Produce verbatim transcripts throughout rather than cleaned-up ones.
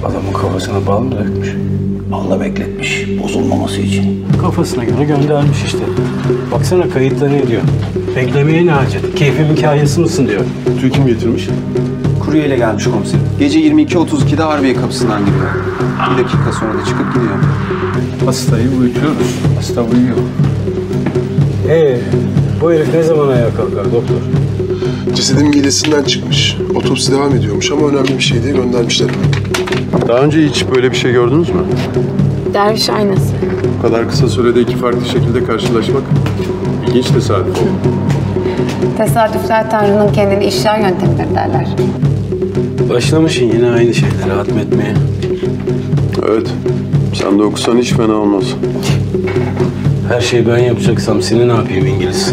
Adamın kafasına bal mı dökmüş? Balla bekletmiş, bozulmaması için. Kafasına göre göndermiş işte. Baksana kayıtları ne diyor? Beklemeye ne hacet? Keyfimin kahyası mısın diyor. Kutuyu kim getirmiş? Kuryeyle gelmiş komiserim. Gece yirmi iki otuz ikide Harbiye kapısından giriyor. Bir dakika sonra da çıkıp gidiyor. Hastayı uyutuyoruz. Hasta uyuyor. Ee, bu herif ne zaman ayağa kalkar doktor? Cesedin midesinden çıkmış. Otopsi devam ediyormuş ama önemli bir şey diye göndermişler. Daha önce hiç böyle bir şey gördünüz mü? Derviş aynası. Bu kadar kısa sürede iki farklı şekilde karşılaşmak ilginç tesadüf oldu. Tesadüfler Tanrı'nın kendini işler yöntemidir derler. Başlamışsın yine aynı şeyleri hatmetmeye. Evet. Sen de okusan hiç fena olmaz. Her şeyi ben yapacaksam seni ne yapayım İngiliz?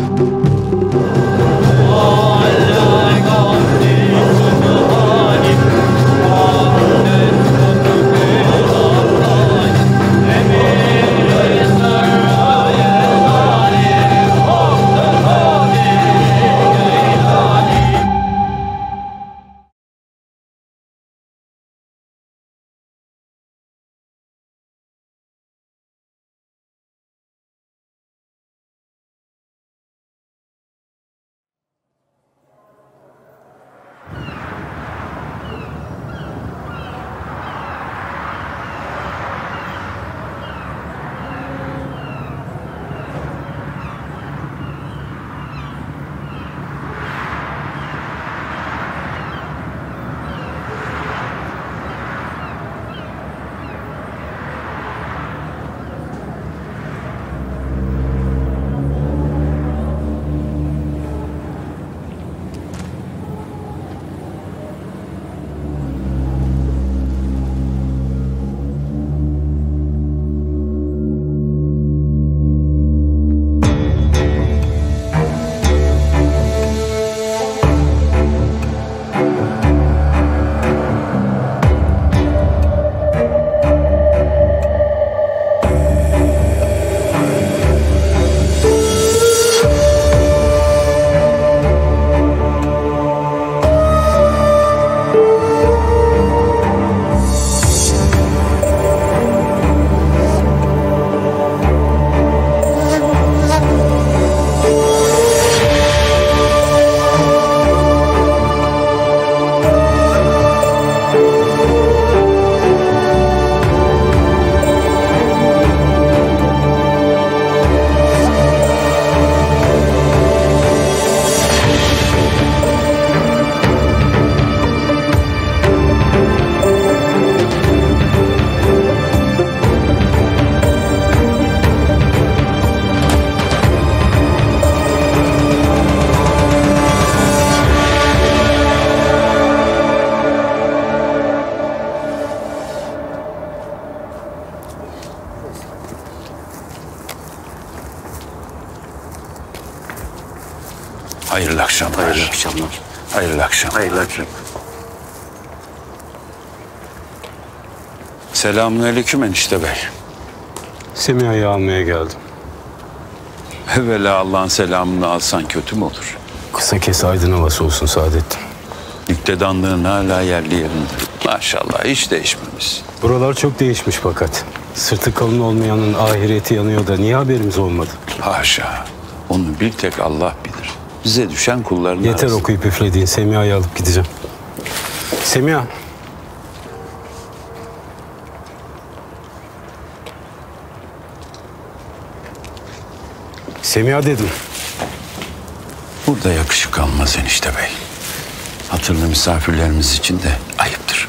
Hayırlı akşamlar. Hayırlı akşamlar. Hayırlı akşamlar. Hayırlı akşamlar. Selamünaleyküm enişte bey. Semiha'yı almaya geldim. Evvela Allah'ın selamını alsan kötü mü olur? Kısa kes aydın havası olsun Saadettin. Nüktedanlığın hala yerli yerinde. Maşallah hiç değişmemiş. Buralar çok değişmiş fakat. Sırtı kalın olmayanın ahireti yanıyor da niye haberimiz olmadı? Haşa. Onu bir tek Allah bilir. Bize düşen kulların Yeter arasında. okuyup üflediğin. Semiha'yı alıp gideceğim. Semiha. Semiha dedim. Burada yakışık almaz enişte bey. Hatırlı misafirlerimiz için de ayıptır.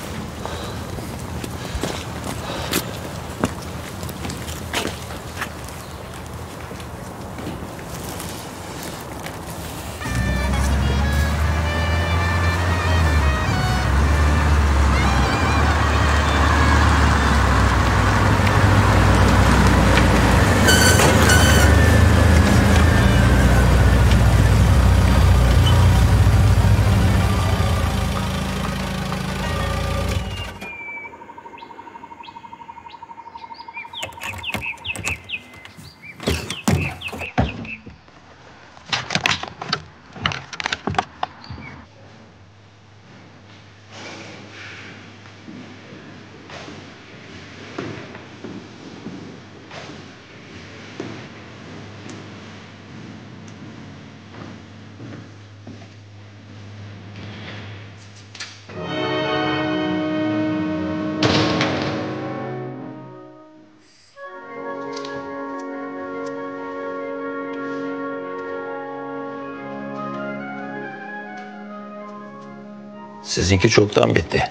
Sizinki çoktan bitti.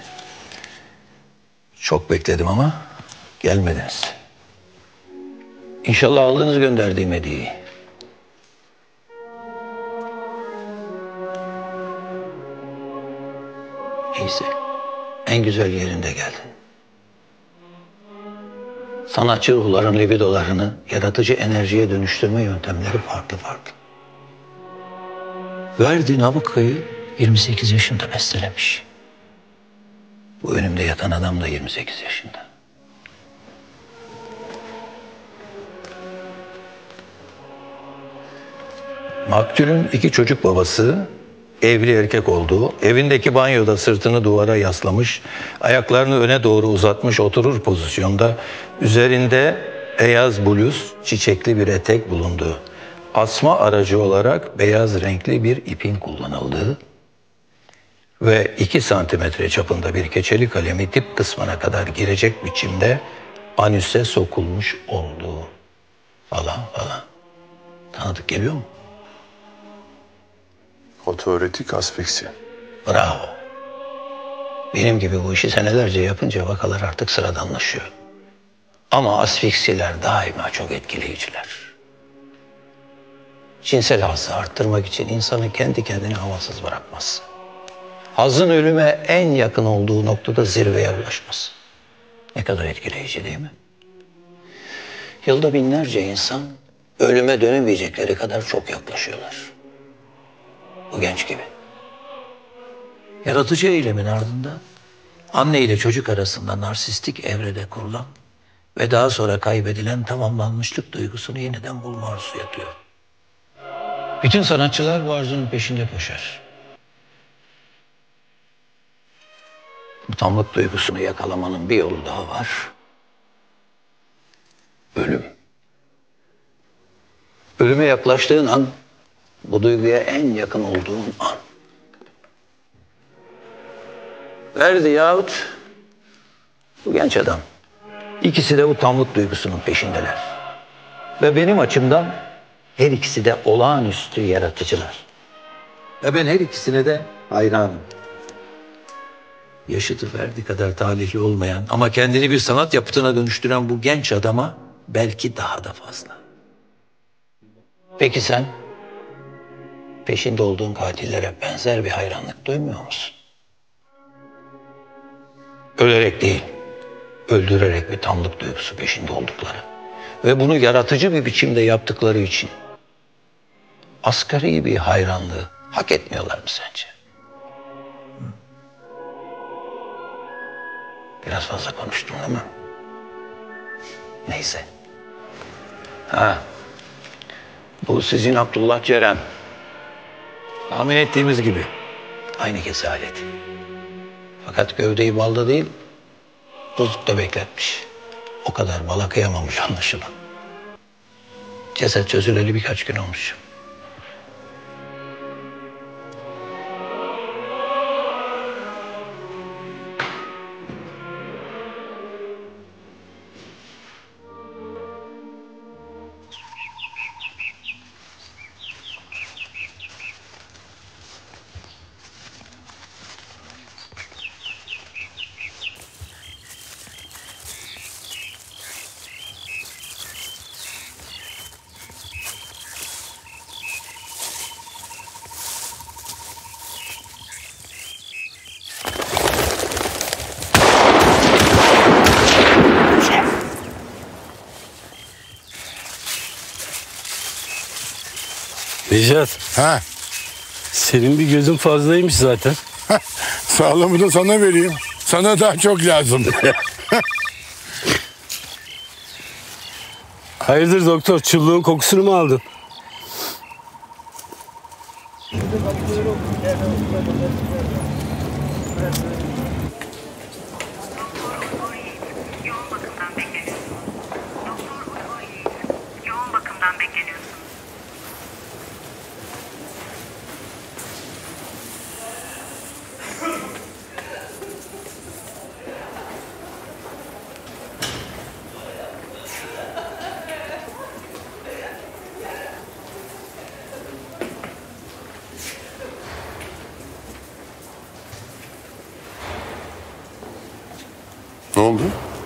Çok bekledim ama gelmediniz. İnşallah aldınız gönderdiğim hediyeyi. Neyse, en güzel yerinde geldin. Sanatçı ruhların libidolarını yaratıcı enerjiye dönüştürme yöntemleri farklı farklı. Verdi Nabıkka'yı yirmi sekiz yaşında bestelemiş. Bu önümde yatan adam da yirmi sekiz yaşında. Maktulün iki çocuk babası, evli erkek olduğu, evindeki banyoda sırtını duvara yaslamış, ayaklarını öne doğru uzatmış oturur pozisyonda, üzerinde beyaz bluz, çiçekli bir etek bulunduğu, asma aracı olarak beyaz renkli bir ipin kullanıldığı ve iki santimetre çapında bir keçeli kalemi dip kısmına kadar girecek biçimde anüse sokulmuş olduğu falan falan. Tanıdık geliyor mu? Otoerotik asfiksi. Bravo. Benim gibi bu işi senelerce yapınca vakalar artık sıradanlaşıyor. Ama asfiksiler daima çok etkileyiciler. Cinsel hazzı arttırmak için insanı kendi kendine havasız bırakmaz. Hazın ölüme en yakın olduğu noktada zirveye ulaşması. Ne kadar etkileyici değil mi? Yılda binlerce insan ölüme dönemeyecekleri kadar çok yaklaşıyorlar. Bu genç gibi. Yaratıcı eylemin ardında anne ile çocuk arasında narsistik evrede kurulan ve daha sonra kaybedilen tamamlanmışlık duygusunu yeniden bulma arzusu yatıyor. Bütün sanatçılar bu arzunun peşinde koşar. Bu tamlık duygusunu yakalamanın bir yolu daha var. Ölüm. Ölüme yaklaştığın an, bu duyguya en yakın olduğun an. Verdi yahut bu genç adam. İkisi de bu tamlık duygusunun peşindeler. Ve benim açımdan her ikisi de olağanüstü yaratıcılar. Ve ben her ikisine de hayranım. Yaşıtı Ferdi kadar talihli olmayan ama kendini bir sanat yapıtına dönüştüren bu genç adama belki daha da fazla. Peki sen peşinde olduğun katillere benzer bir hayranlık duymuyor musun? Ölerek değil, öldürerek bir tamlık duygusu peşinde oldukları ve bunu yaratıcı bir biçimde yaptıkları için asgari bir hayranlığı hak etmiyorlar mı sence? Biraz fazla konuştum değil mi? Neyse. Ha. Bu sizin Abdullah Ceren. Tahmin ettiğimiz gibi. Aynı kesalet. Fakat gövdeyi balda değil, buzlukta bekletmiş. O kadar bala kıyamamış anlaşılan. Ceset çözüleli birkaç gün olmuş. Necat, Ha, senin bir gözün fazlaymış zaten. sağlamı da sana vereyim. Sana daha çok lazım. Hayırdır doktor, çulluğun kokusunu mu aldın? Yoğun bakımdan bekleniyorsun. Doktor uygun değil. Yoğun bakımdan bekleniyorsun. oldu?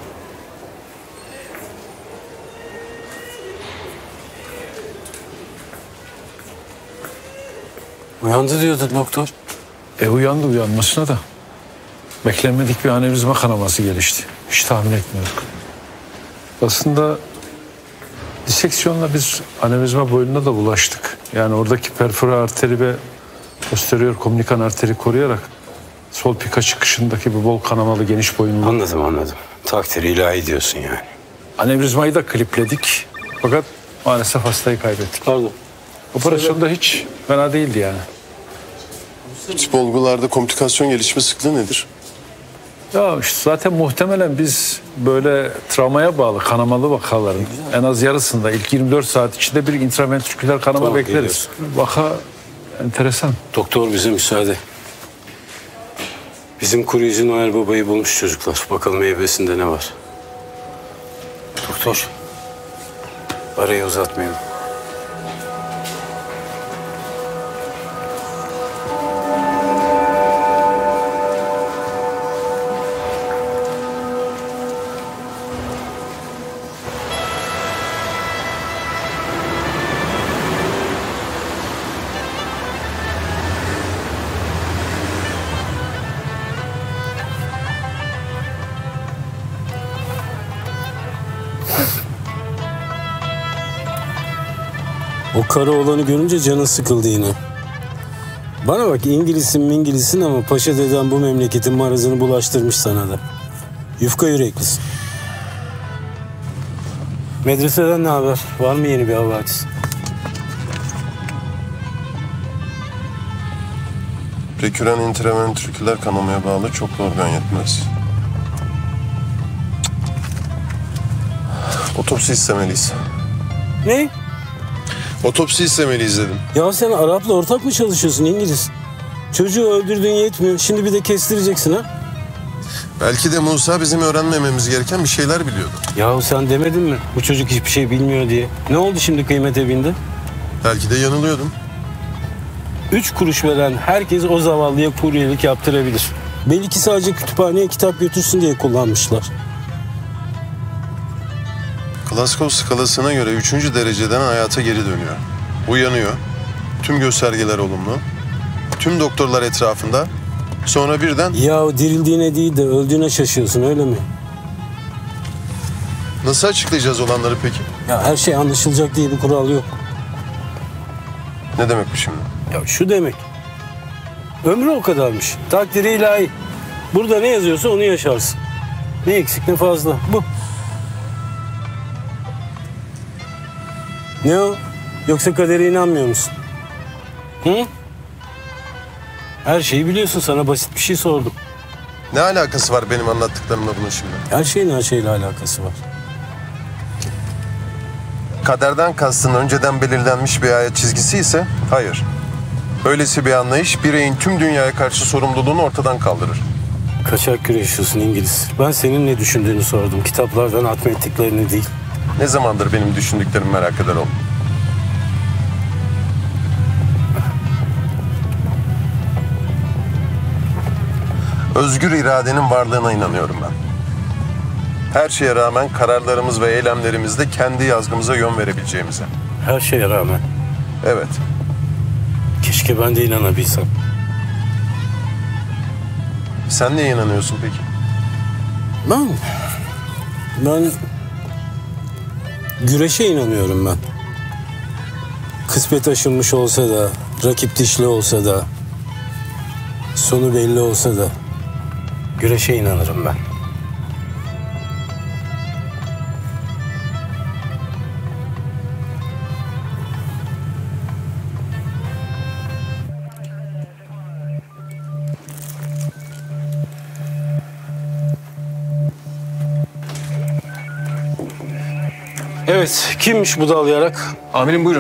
Uyandı diyordu doktor. E uyandı uyanmasına da. Beklenmedik bir anevrizma kanaması gelişti. Hiç tahmin etmiyorduk. Aslında diseksiyonla biz anevrizma boyununa da bulaştık. Yani oradaki perfora arteri ve posterior komünikan arteri koruyarak sol pika çıkışındaki bu bol kanamalı geniş boyunlu Anladım anladım. Takdiri ilahi diyorsun yani. anevrizmayı da klipledik. Fakat maalesef hastayı kaybettik. Pardon. Operasyon da hiç fena değildi yani. Bu tip olgularda komplikasyon gelişme sıklığı nedir? Ya işte zaten muhtemelen biz böyle travmaya bağlı kanamalı vakaların en az yarısında ilk yirmi dört saat içinde bir intraventriküler kanama Tamam, bekleriz. Vaka enteresan. Doktor bize müsaade. Bizim koruyucu Noel Baba'yı bulmuş çocuklar. Bakalım meyvesinde ne var. Doktor. Arayı uzatmayalım. O karı olanı görünce canın sıkıldı yine. Bana bak, İngilizsin İngilizsin ama paşa deden bu memleketin marazını bulaştırmış sana da. Yufka yüreklisin. Medreseden ne haber? Var mı yeni bir havadis? Reküren intraventriküler kanamaya bağlı çoklu organ yetmez. Otopsi istemeliyiz. Ne? Otopsi istemeliyiz dedim. Ya sen Arap'la ortak mı çalışıyorsun İngiliz? Çocuğu öldürdüğün yetmiyor. Şimdi bir de kestireceksin ha? Belki de Musa bizim öğrenmememiz gereken bir şeyler biliyordu. Yahu sen demedin mi? Bu çocuk hiçbir şey bilmiyor diye. Ne oldu şimdi kıymete bindi? Belki de yanılıyordum. Üç kuruş veren herkes o zavallıya kuryelik yaptırabilir. Belki sadece kütüphaneye kitap götürsün diye kullanmışlar. Glasgow skalasına göre üçüncü dereceden hayata geri dönüyor. Uyanıyor. Tüm göstergeler olumlu. Tüm doktorlar etrafında. Sonra birden Ya dirildiğine değil de öldüğüne şaşıyorsun, öyle mi? nasıl açıklayacağız olanları peki? Ya her şey anlaşılacak diye bir kural yok. Ne demek bu şimdi? Ya şu demek. Ömrü o kadarmış. Takdiri ilahi. Burada ne yazıyorsa onu yaşarsın. Ne eksik ne fazla. Bu. Ne o? Yoksa kadere inanmıyor musun? Hı? Her şeyi biliyorsun. Sana basit bir şey sordum. Ne alakası var benim anlattıklarımla bunun şimdi? Her şeyin her şeyle alakası var. Kaderden kastın önceden belirlenmiş bir hayat çizgisi ise hayır. Öylesi bir anlayış bireyin tüm dünyaya karşı sorumluluğunu ortadan kaldırır. Kaçak güreşiyorsun İngiliz. Ben senin ne düşündüğünü sordum. Kitaplardan atmettiklerini değil. Ne zamandır benim düşündüklerimi merak eder oldum. Özgür iradenin varlığına inanıyorum ben. Her şeye rağmen kararlarımız ve eylemlerimizde kendi yazgımıza yön verebileceğimize. Her şeye rağmen. Evet. Keşke ben de inanabilsem. Sen neye inanıyorsun peki? Ben... Ben... Güreşe inanıyorum ben. Kısmet aşınmış olsa da, rakip dişli olsa da, sonu belli olsa da güreşe inanırım ben. Evet, kimmiş bu dal yarak? Amirim buyurun.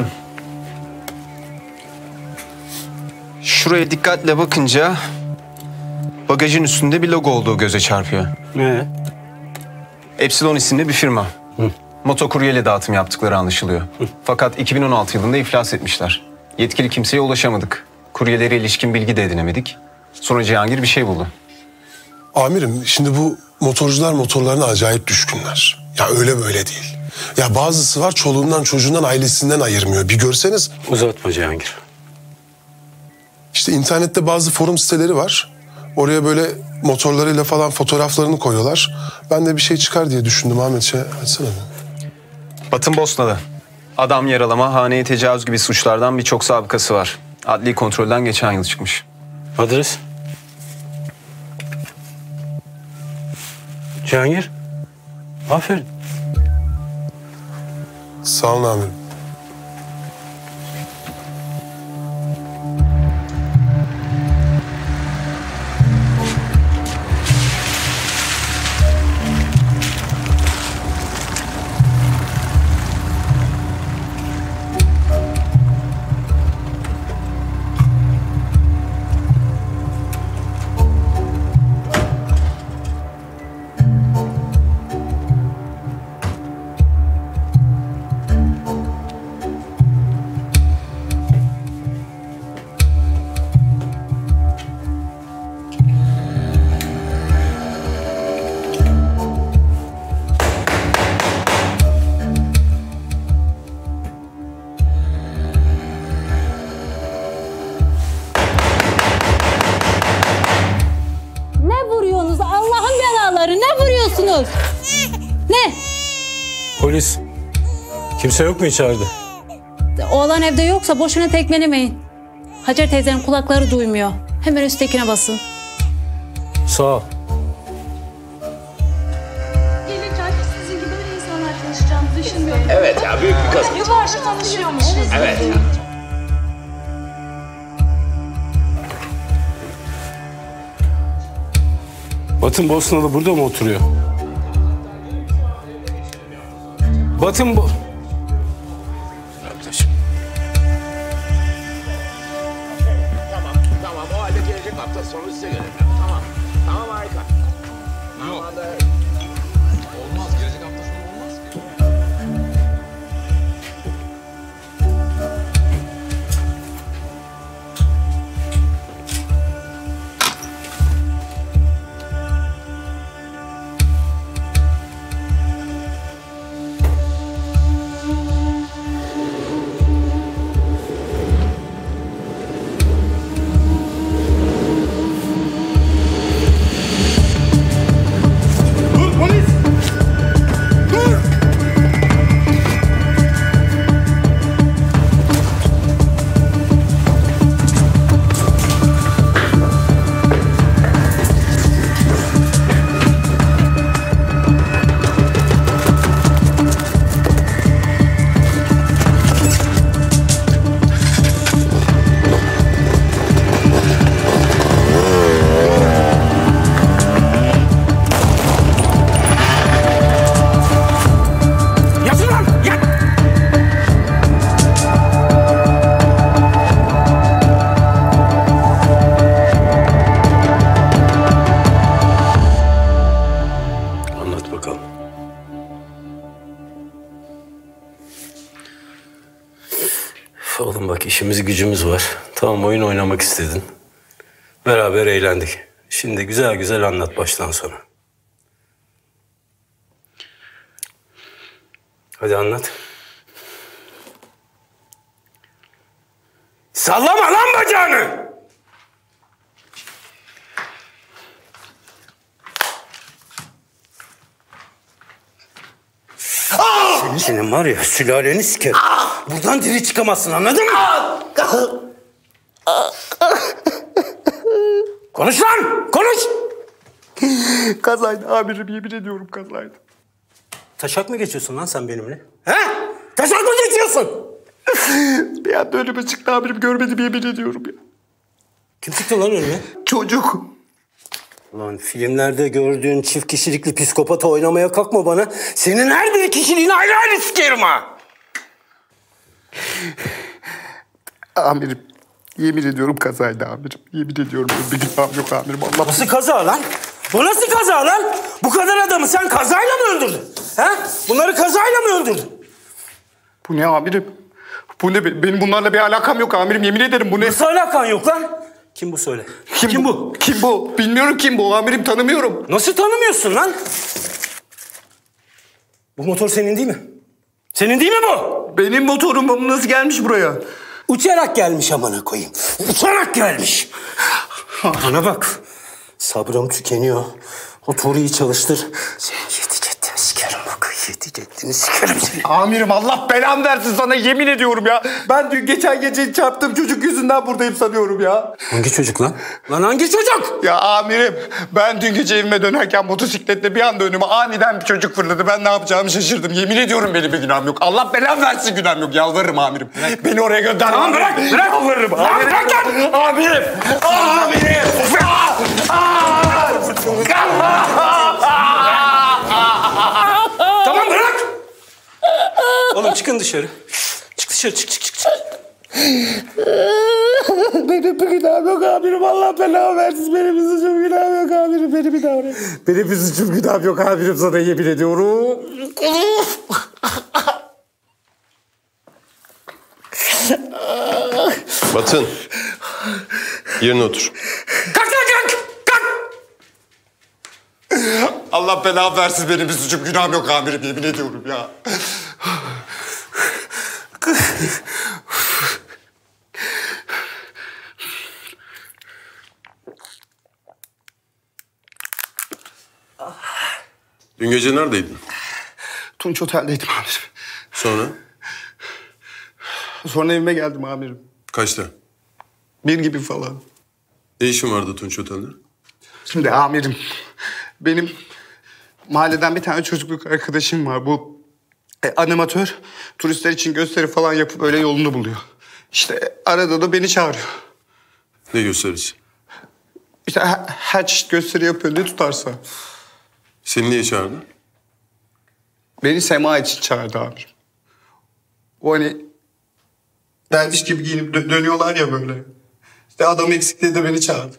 Şuraya dikkatle bakınca bagajın üstünde bir logo olduğu göze çarpıyor. Ne? Epsilon isimli bir firma. Hı. Motokuryeyle dağıtım yaptıkları anlaşılıyor. Hı. Fakat iki bin on altı yılında iflas etmişler. Yetkili kimseye ulaşamadık. Kuryelere ilişkin bilgi de edinemedik. Sonra Cihangir bir şey buldu. Amirim şimdi bu motorcular motorlarına acayip düşkünler. Ya öyle böyle değil. Ya bazısı var çoluğundan çocuğundan ailesinden ayırmıyor. Bir görseniz. Uzatma Cihangir. İşte internette bazı forum siteleri var. Oraya böyle motorlarıyla falan fotoğraflarını koyuyorlar. Ben de bir şey çıkar diye düşündüm Ahmet. Şey açsana. Batın Bosna'da. Adam yaralama, haneye tecavüz gibi suçlardan birçok sabıkası var. Adli kontrolden geçen yıl çıkmış. Adres? Cihangir. Aferin. Sağ olun amirim. Ne? Polis. Kimse yok mu içeride? Oğlan evde yoksa boşuna tekmelemeyin. Hacer teyzenin kulakları duymuyor. Hemen üsttekine basın. Sağ ol. Gelince artık sizin gibi öyle insanlar tanışacağımızı düşünmüyorum. Evet ya, büyük bir kazanç. Yıllardır tanışıyormuşuz. Evet. Batın Bosnalı burada mı oturuyor? Batın bu... Tamam, tamam. O halde gelecek hafta sonu size gelelim. Tamam, tamam harika. Yok. Olmaz, gelecek hafta sonu olmaz ki. Oğlum bak işimiz gücümüz var. Tamam oyun oynamak istedin. Beraber eğlendik. Şimdi güzel güzel anlat baştan sona. Hadi anlat. Sallama lan bacağını! Senin, senin var ya sülaleni sikerim. Buradan diri çıkamazsın, anladın mı? Konuş lan! Konuş! Kazaydı amirim, yemin ediyorum kazaydı. Taşak mı geçiyorsun lan sen benimle? He? Taşak mı geçiyorsun? Bir anda önüme çıktı amirim, görmedim yemin ediyorum ya. Kim çıktı lan önüme? Çocuk. Lan filmlerde gördüğün çift kişilikli psikopata oynamaya kalkma bana. Senin her bir kişiliğini ayrı ayrı sikerim ha. Amirim, yemin ediyorum kazaydı amirim. Yemin ediyorum bir günahım yok amirim. Allah nasıl kaza lan? Bu nasıl kaza lan? Bu kadar adamı sen kazayla mı öldürdün? He? Bunları kazayla mı öldürdün? Bu ne amirim? Bu ne? Benim bunlarla bir alakam yok amirim. Yemin ederim bu ne? Nasıl alakan yok lan? Kim bu söyle? Kim, kim bu? Kim bu? Bilmiyorum kim bu amirim, tanımıyorum. Nasıl tanımıyorsun lan? Bu motor senin değil mi? Senin değil mi bu? Benim motorum, bu nasıl gelmiş buraya? Uçarak gelmiş amına koyayım. Uçarak gelmiş. Bana bak. Sabrım tükeniyor. O Tuğrul'u çalıştır. Seni yedi ceddini sikerim bak. Yedi ceddini sikerim seni. Amirim Allah belamı versin sana, yemin ediyorum ya. Ben dün geçen gece çarptığım çocuk yüzünden buradayım sanıyorum ya. Hangi çocuk lan? Lan hangi çocuk? Ya amirim, ben dün gece evime dönerken motosikletle bir anda önüme aniden bir çocuk fırladı. Ben ne yapacağımı şaşırdım. Yemin ediyorum benim bir günahım yok. Allah belamı versin, günahım yok. Yalvarırım amirim. Bırak. Beni oraya gönder. Tamam bırak, bırak. Yalvarırım. Amirim. Bırak lan. Amirim. Amirim. Tamam bırak. Oğlum çıkın dışarı. Çık dışarı, çık çık çık. çık. Benim bir günahım yok amirim. Allah belamı versin. Benim bir suçum günahım yok amirim. Benim bir günahım yok. Benim bir suçum günahım yok amirim. Sana yemin ediyorum. Batın. Yerine otur. Kalk lan kalk. Kalk. Allah belamı versin. Benim bir suçum günahım yok amirim. Yemin ediyorum ya. Dün gece neredeydin? Tunç Otel'deydim amirim. Sonra? Sonra evime geldim amirim. Kaçta? Bir gibi falan. Ne işin vardı Tunç Otel'de? Şimdi amirim, benim mahalleden bir tane çocukluk arkadaşım var. Bu e, animatör, turistler için gösteri falan yapıp öyle yolunu buluyor. İşte arada da beni çağırıyor. Ne gösterisi? İşte her, her çeşit gösteri yapıyor, ne tutarsa. Seni niye çağırdı? Beni Sema için çağırdı amirim. O hani derviş gibi giyinip dö- dönüyorlar ya böyle. İşte adam eksikliği de beni çağırdı.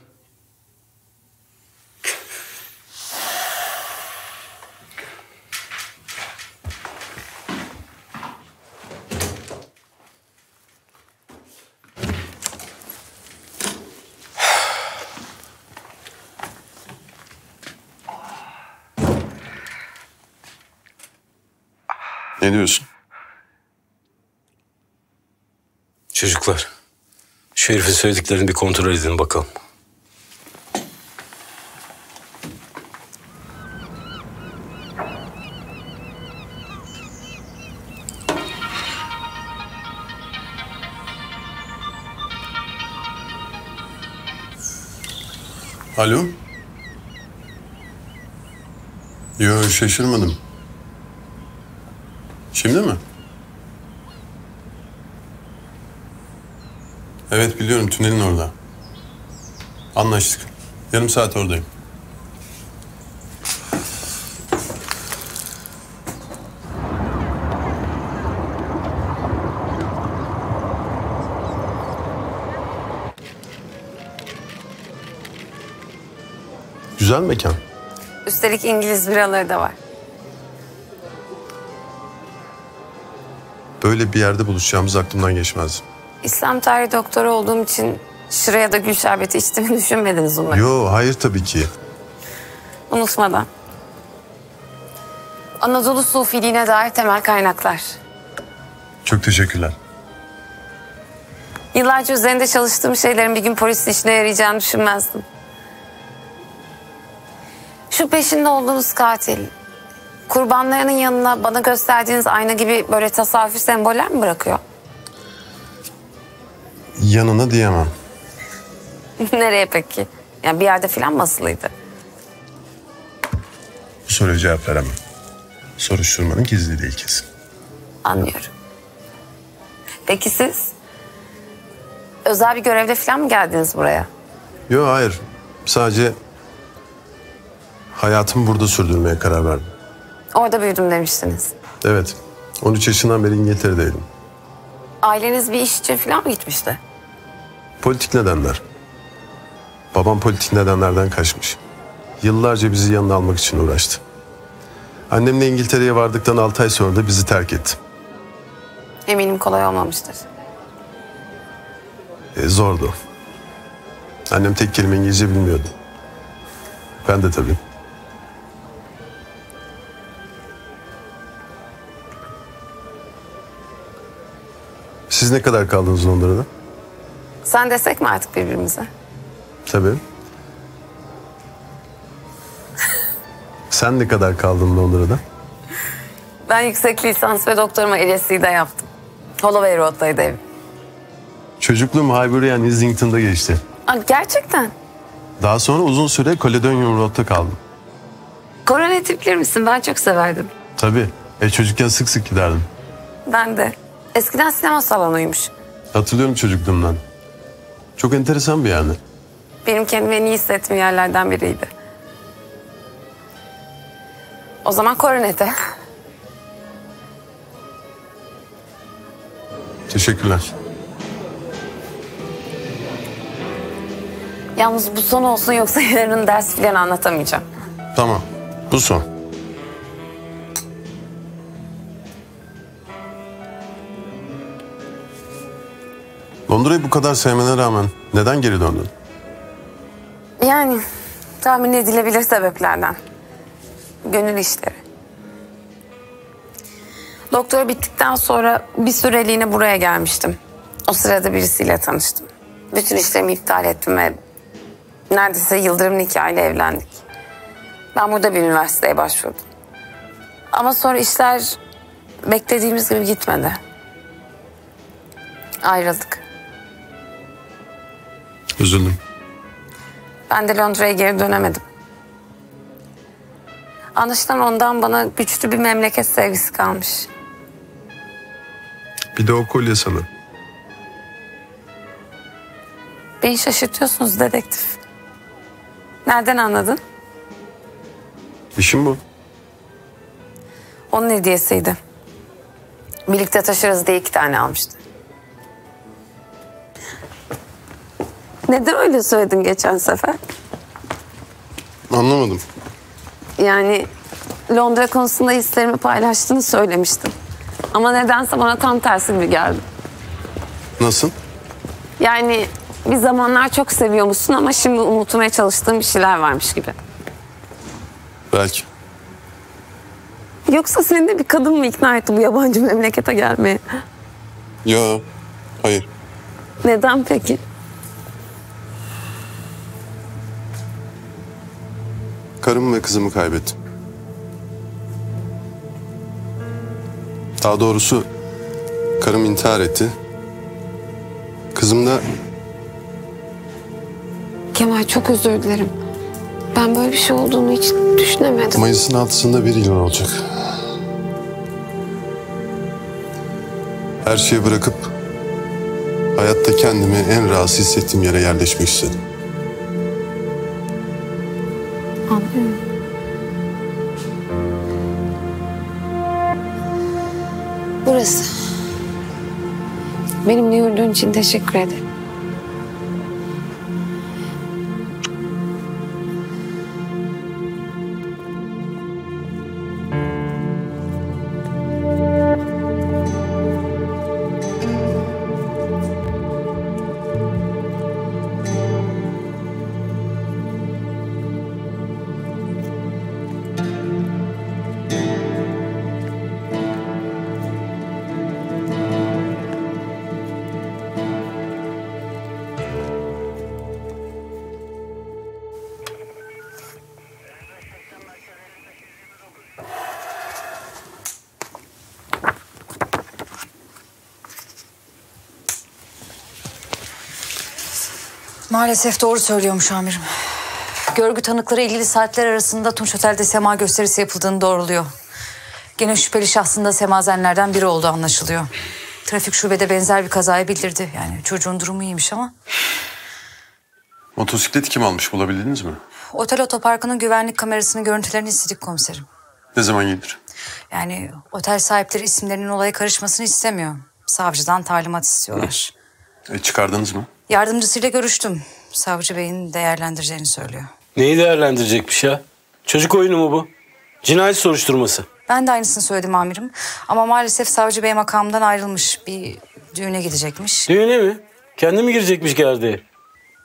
Ne diyorsun? Çocuklar, şu herifin söylediklerini bir kontrol edin bakalım. Alo? Yo, şaşırmadım. Şimdi mi? Evet biliyorum, tünelin orada. Anlaştık. Yarım saat oradayım. Güzel mekan. Üstelik İngiliz biraları da var. Böyle bir yerde buluşacağımız aklımdan geçmezdi. İslam tarihi doktoru olduğum için şuraya da gül şerbeti içtiğimi düşünmediniz umarım. Yo, hayır tabii ki. Unutmadan. Anadolu Sufiliğine dair temel kaynaklar. Çok teşekkürler. Yıllarca üzerinde çalıştığım şeylerin bir gün polis işine yarayacağını düşünmezdim. Şu peşinde olduğunuz katil, kurbanlarının yanına bana gösterdiğiniz ayna gibi böyle tasavvuf semboller mi bırakıyor? Yanına diyemem. Nereye peki? Yani bir yerde falan mı asılıydı? Bu soruya cevap veremem. Soruşturmanın gizli değil kesin. Anlıyorum. Peki siz? Özel bir görevde falan mı geldiniz buraya? Yo, hayır. Sadece hayatımı burada sürdürmeye karar verdim. Orada büyüdüm demiştiniz. Evet. on üç yaşından beri İngiltere'deydim. Aileniz bir iş için falan mı gitmişti? Politik nedenler. Babam politik nedenlerden kaçmış. Yıllarca bizi yanına almak için uğraştı. Annemle İngiltere'ye vardıktan altı ay sonra da bizi terk etti. Eminim kolay olmamıştır. E, zordu. Annem tek kelime İngilizce bilmiyordu. Ben de tabii. Siz ne kadar kaldınız Londra'da? Sen desek mi artık birbirimize? Tabii. Sen ne kadar kaldın Londra'da? Ben yüksek lisans ve doktorumu L S E'de yaptım. Holloway Road'daydı evim. Çocukluğum Highbury and Islington'da geçti. Aa, gerçekten? Daha sonra uzun süre Caledonian Road'da kaldım. Coronet bilir misin? Ben çok severdim. Tabii. E, çocukken sık sık giderdim. Ben de. Eskiden sinema salonuymuş. Hatırlıyorum çocukluğumdan. Çok enteresan bir yani. Benim kendimi en iyi hissettiğim yerlerden biriydi. O zaman Coronet'e. Teşekkürler. Yalnız bu son olsun yoksa yarın ders filan anlatamayacağım. Tamam. Bu son. Londra'yı bu kadar sevmene rağmen neden geri döndün? Yani tahmin edilebilir sebeplerden. Gönül işleri. Doktor bittikten sonra bir süreliğine buraya gelmiştim. O sırada birisiyle tanıştım. Bütün işlerimi iptal ettim ve neredeyse yıldırım nikahıyla evlendik. Ben burada bir üniversiteye başvurdum. Ama sonra işler beklediğimiz gibi gitmedi. Ayrıldık. Üzüldüm. Ben de Londra'ya geri dönemedim. Anlaşılan ondan bana güçlü bir memleket sevgisi kalmış. Bir de o kolye sana. Beni şaşırtıyorsunuz dedektif. Nereden anladın? İşim bu. Onun hediyesiydi. Birlikte taşırız diye iki tane almıştı. Neden öyle söyledin geçen sefer? Anlamadım. Yani Londra konusunda hislerimi paylaştığını söylemiştin. Ama nedense bana tam tersi gibi geldi. Nasıl? Yani bir zamanlar çok seviyormuşsun ama şimdi unutmaya çalıştığın bir şeyler varmış gibi. Belki. Yoksa seni de bir kadın mı ikna etti bu yabancı memlekete gelmeye? Yo, hayır. Neden peki? Karımı ve kızımı kaybettim. Daha doğrusu karım intihar etti. Kızım da... Kemal çok özür dilerim. Ben böyle bir şey olduğunu hiç düşünemedim. Mayıs'ın altısında bir yıl olacak. Her şeyi bırakıp hayatta kendimi en rahatsız hissettiğim yere yerleşmek istedim. Anlıyorum. Burası. Benimle yürüdüğün için teşekkür ederim. Maalesef doğru söylüyormuş amirim. Görgü tanıkları ilgili saatler arasında Tunç Otel'de sema gösterisi yapıldığını doğruluyor. Gene şüpheli şahsın da semazenlerden biri olduğu anlaşılıyor. Trafik şubede benzer bir kazayı bildirdi. Yani çocuğun durumu iyiymiş ama. Motosikleti kim almış, bulabildiniz mi? Otel otoparkının güvenlik kamerasının görüntülerini istedik komiserim. Ne zaman gelir? Yani otel sahipleri isimlerinin olaya karışmasını istemiyor. Savcıdan talimat istiyorlar. E, çıkardınız mı? Yardımcısıyla görüştüm. Savcı beyin değerlendireceğini söylüyor. Neyi değerlendirecekmiş ya? Çocuk oyunu mu bu? Cinayet soruşturması. Ben de aynısını söyledim amirim. Ama maalesef savcı bey makamından ayrılmış. Bir düğüne gidecekmiş. Düğüne mi? Kendi mi girecekmiş gerdeğe?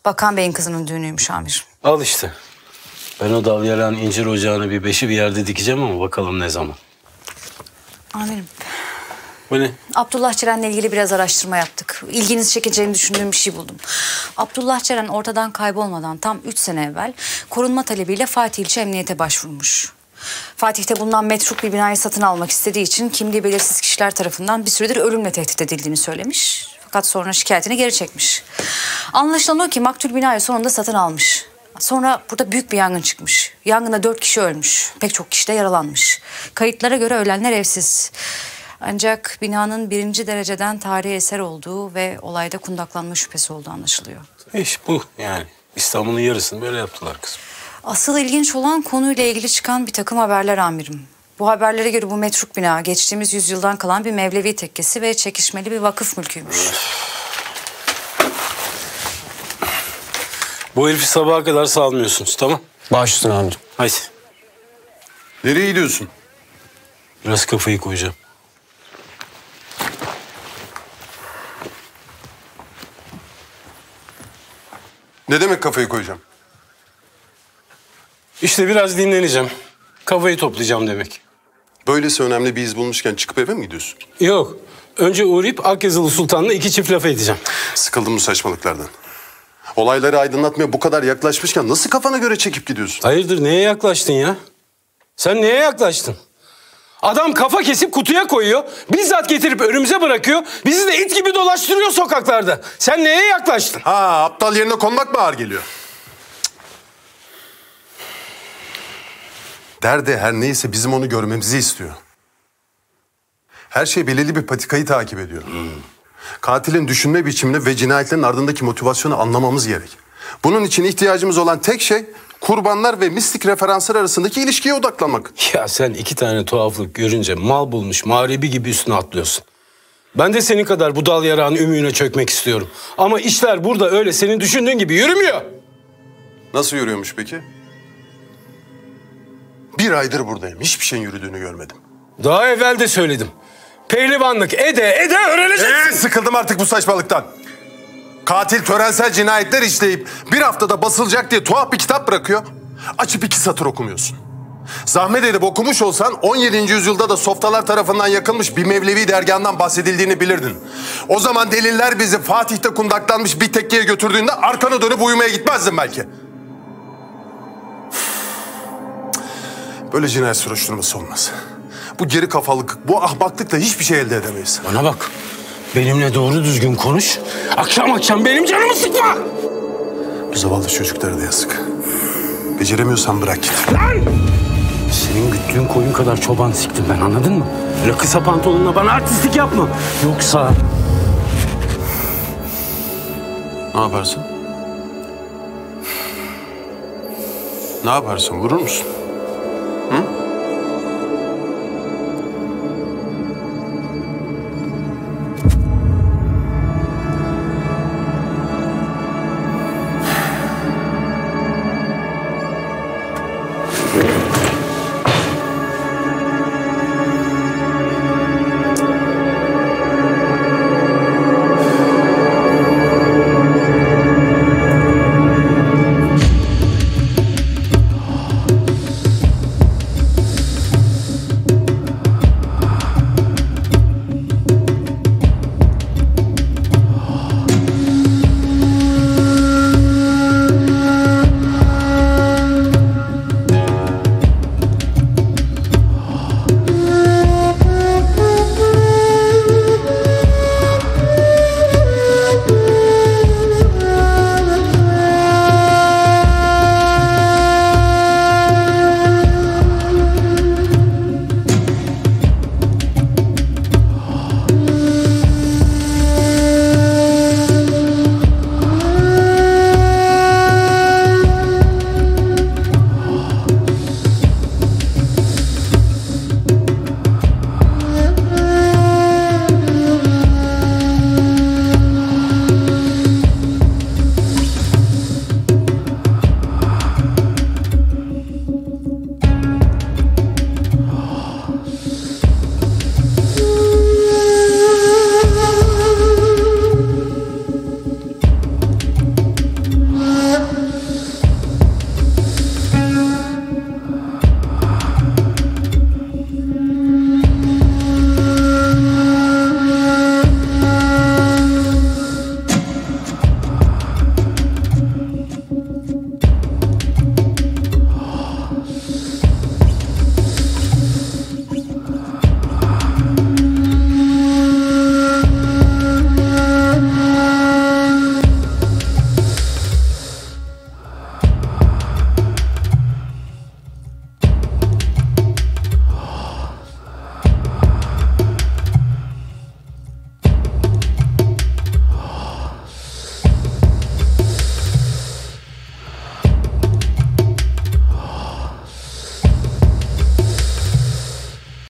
Bakan Bey'in kızının düğünüymüş amirim. Al işte. Ben o dalyaran incir ocağını bir beşi bir yerde dikeceğim ama bakalım ne zaman. Amirim. Bu ne? Abdullah Ceren'le ilgili biraz araştırma yaptık. İlginizi çekeceğini düşündüğüm bir şey buldum. Abdullah Ceren ortadan kaybolmadan tam üç sene evvel korunma talebiyle Fatih İlçe Emniyet'e başvurmuş. Fatih'te bulunan metruk bir binayı satın almak istediği için kimliği belirsiz kişiler tarafından bir süredir ölümle tehdit edildiğini söylemiş. Fakat sonra şikayetini geri çekmiş. Anlaşılan o ki maktul binayı sonunda satın almış. Sonra burada büyük bir yangın çıkmış. Yangında dört kişi ölmüş. Pek çok kişi de yaralanmış. Kayıtlara göre ölenler evsiz. Ancak binanın birinci dereceden tarihi eser olduğu ve olayda kundaklanma şüphesi olduğu anlaşılıyor. İş bu yani. İstanbul'un yarısını böyle yaptılar kızım. Asıl ilginç olan konuyla ilgili çıkan bir takım haberler amirim. Bu haberlere göre bu metruk bina geçtiğimiz yüzyıldan kalan bir Mevlevi tekkesi ve çekişmeli bir vakıf mülküymüş. Bu herifi sabaha kadar salmıyorsunuz, tamam? Baş üstüne amirim. Haydi. Nereye gidiyorsun? Biraz kafayı koyacağım. Ne demek kafayı koyacağım? İşte biraz dinleneceğim. Kafayı toplayacağım demek. Böylesi önemli bir iz bulmuşken çıkıp eve mi gidiyorsun? Yok. Önce uğrayıp Akyazılı Sultan'la iki çift laf edeceğim. Sıkıldım bu saçmalıklardan. Olayları aydınlatmaya bu kadar yaklaşmışken nasıl kafana göre çekip gidiyorsun? Hayırdır, neye yaklaştın ya? Sen neye yaklaştın? Adam kafa kesip kutuya koyuyor, bizzat getirip önümüze bırakıyor, bizi de it gibi dolaştırıyor sokaklarda. Sen neye yaklaştın? Ha, aptal yerine konmak mı ağır geliyor? Derdi her neyse bizim onu görmemizi istiyor. Her şey belirli bir patikayı takip ediyor. Hmm. Katilin düşünme biçimini ve cinayetlerin ardındaki motivasyonu anlamamız gerek. Bunun için ihtiyacımız olan tek şey kurbanlar ve mistik referanslar arasındaki ilişkiye odaklanmak. Ya sen iki tane tuhaflık görünce mal bulmuş mağribi gibi üstüne atlıyorsun. Ben de senin kadar bu dal yarağın ümüğüne çökmek istiyorum. Ama işler burada öyle senin düşündüğün gibi yürümüyor. Nasıl yürüyormuş peki? Bir aydır buradayım. Hiçbir şeyin yürüdüğünü görmedim. Daha evvel de söyledim. Pehlivanlık ede ede öğreneceksin. Ee, sıkıldım artık bu saçmalıktan. Katil törensel cinayetler işleyip bir haftada basılacak diye tuhaf bir kitap bırakıyor. Açıp iki satır okumuyorsun. Zahmet edip okumuş olsan on yedinci yüzyılda da softalar tarafından yakılmış bir Mevlevi dergahından bahsedildiğini bilirdin. O zaman deliller bizi Fatih'te kundaklanmış bir tekkeye götürdüğünde arkana dönüp uyumaya gitmezdin belki. Böyle cinayet soruşturması olmaz. Bu geri kafalık, bu ahmaklıkla hiçbir şey elde edemeyiz. Bana bak. Benimle doğru düzgün konuş. Akşam akşam benim canımı sıkma. Bu zavallı çocuklara da yazık. Beceremiyorsan bırak git. Lan! Senin güttüğün koyun kadar çoban siktim ben, anladın mı? Öyle kısa pantolonla bana artistlik yapma. Yoksa... Ne yaparsın? Ne yaparsın? Vurur musun?